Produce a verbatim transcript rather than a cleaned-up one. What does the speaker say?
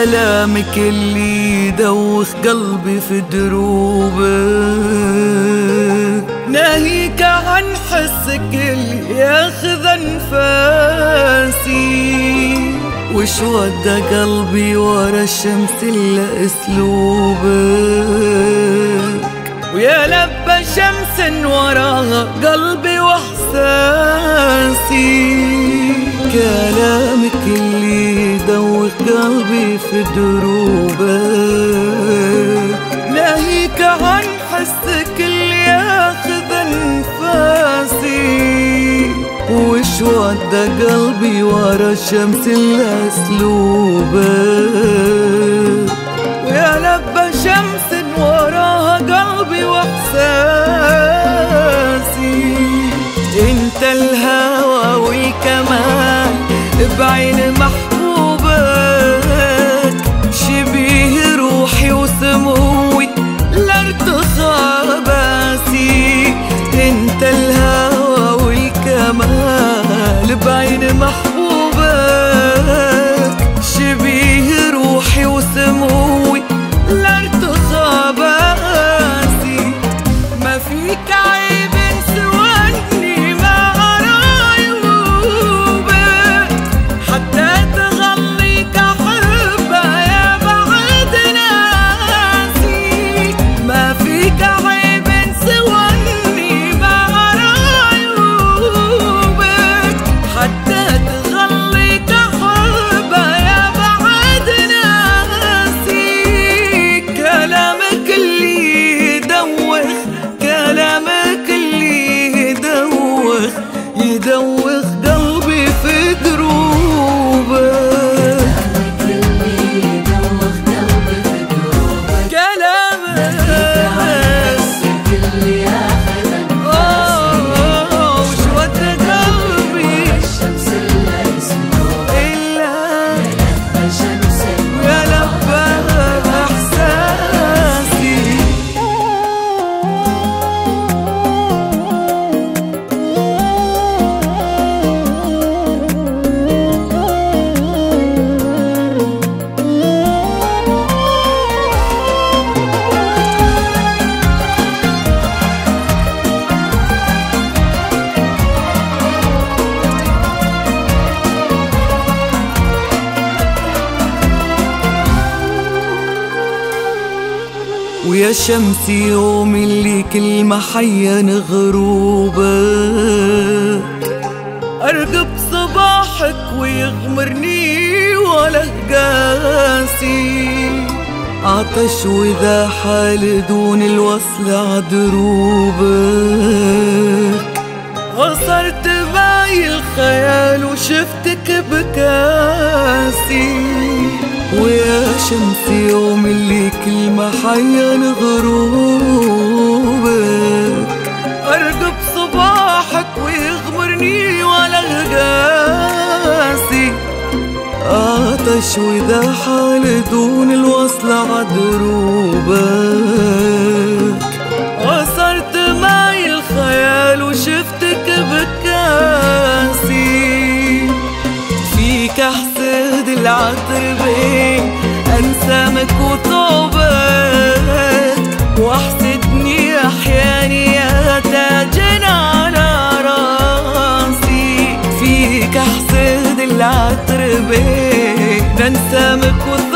كلامك اللي يدوخ قلبي في دروبك، ناهيك عن حسك اللي ياخذ انفاسي، وش ودى قلبي ورا الشمس الا اسلوبك، ويا لبى شمس وراها قلبي واحساسي، كلامك اللي يدوخ قلبي في دروبك، ناهيك عن حسك اللي ياخذ انفاسي، وش ودى قلبي ورا الشمس الا اسلوبك، ويا لبى شمس وراها قلبي واحساسي، انت الهوى والكمال بعين محبوبك، شبيه روحي وسموي لارتخى باسي، انت الهوى والكمال بعين محبوبك، شبيه روحي وسموي لارتخى باسي، ما فيك عيب سواني مع عيوبك، حتى تغليك احبه يا بعد ناسي، ما فيك عيب سواني مع عيوبك، حتى تغليك احبه يا بعد ناسي، كلامك اللي يدوخ، كلامك اللي يدوخ يدوخ قلبي في دروبك، كلامك اللي يدوخ قلبي في دروبك، كلامك حسك اللي ياخذ انفاسي، وش ودى قلبي الشمس الا اسلوبك، إلا لبى شمس يا لبى إحساسي. ويا شمس يوم اللي كل ما حين غروبك، أرقب صباحك ويغمرني ولا قاسي، عطش وذا حال دون الوصل عدروبك، غصرت باي الخيال وشفتك بكاسي، ويا شمس يوم اللي كل ما حين غروبك، أرقب صباحك ويغمرني ولا قاسي، عطش وإذا حال دون الوصل عدروبك، غصرت معي الخيال وشفتك بكاسي، فيك أحسد العطر بين أنسامك وطوبك، واحسدني أحياني يا تاجنا على راسي، فيك أحسد العطر بين أنسامك وطوبك،